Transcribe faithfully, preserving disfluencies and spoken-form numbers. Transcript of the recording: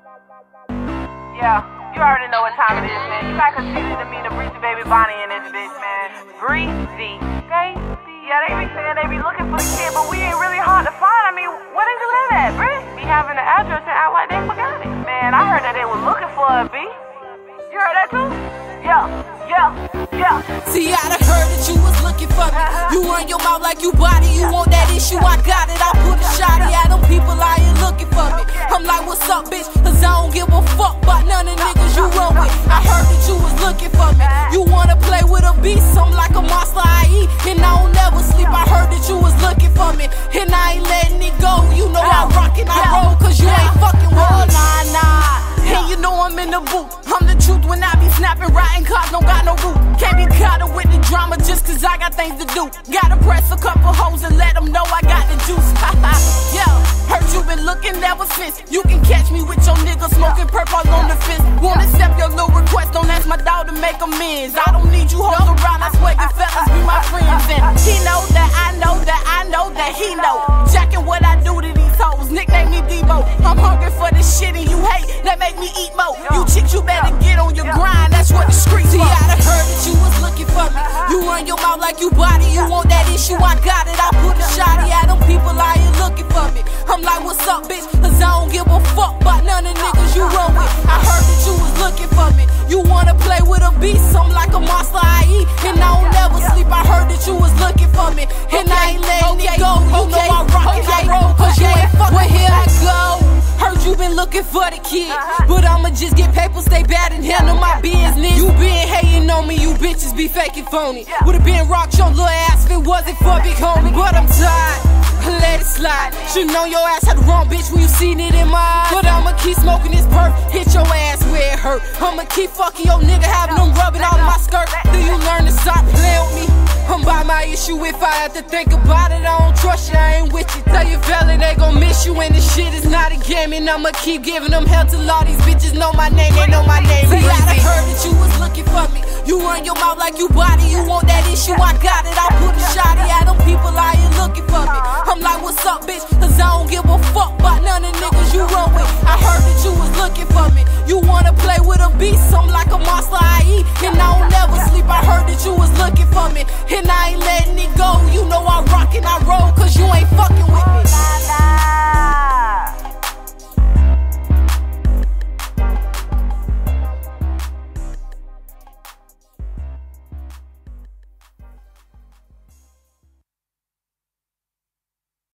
Yeah, you already know what time it is, man. You got continue to meet the Breezy Baby Bonnie in this bitch, man. Breezy, okay? Yeah, they be saying they be looking for the kid, but we ain't really hard to find. I mean, where did you live at, Bree? Be having the address and act like they forgot it. Man, I heard that they were looking for a B. You heard that too? Yeah, yeah, yeah. See, I done heard that you was looking for me. You run your mouth like you body. You want that issue, I got it. I put a shotty at them people out here looking for me. I'm like, what's up, bitch? Cause I don't give a fuck about none of niggas you run with. I heard that you was looking for me. You wanna play with a beast, I'm like a monster I eat. And I don't never sleep. I heard that you was looking for me. And I ain't letting it go. You know I rock and I roll, cause you ain't fucking with me. Nah, nah. And you know I'm in the booth. I'm the truth when I be snapping, riding cars, don't got no root. Can't be caught up with the drama just cause I got things to do. Gotta press a couple hoes and let them know I got the juice. Yo, heard you been looking ever since. You can catch me with your nigga smoking purple on the fence. Won't accept your little request, don't ask my dog to make amends. I don't need you hoes around, I swear your fellas be my friends. And he know that I know that I know that he know. Jacking what I do to these hoes, nickname me Debo. I'm hungry for the shit and you hate, that make me eat more. You chicks, you better get on your grind, that's what the streets for. See, I done heard that you was looking for me. You run your mouth like you body. You want that issue, I got it. I put a shotty at them people out here looking for me. I'm like, what's up, bitch? Cause I don't give a fuck about none of niggas you run with. I heard that you was looking for me. You wanna play with a beast, I'm like a monster I eat. And I don't never sleep. I heard that you was looking for me. And I ain't letting it go. You know I rock and I roll, cause you ain't fucking. Well, here I go. Heard you been looking for the kid, but I'ma just get paper, stay bad and handle my business. You been hating on me, you bitches be faking phony. Would've been rocked your little ass if it wasn't for big homie. But I'm tired, let it slide. Should've known your ass had the wrong bitch when you seen it in my eyes. But I'ma keep smoking this perp, hit your ass where it hurt. I'ma keep fucking your nigga, having them rubbing on my skirt. Do you learn to stop playing with me? I'm by my issue, if I have to think about it, I don't trust you, I ain't with you. Tell your fella they gon' miss you, and this shit is not a game. And I'ma keep giving them hell till all these bitches know my name, they know my name. See, I done heard that you was looking for me. You run your mouth like you body, you want that issue, I got it. I put a shotty at them people out here looking for me. I'm like, what's up, bitch? Cause I don't give a fuck about none of niggas you run with. I heard that you was looking for me. You wanna play with a beast, I'm like a monster I eat. And I don't never sleep. I heard that you was looking for me. And I ain't letting it go. You know I rock and I roll, cause you ain't fucking with me.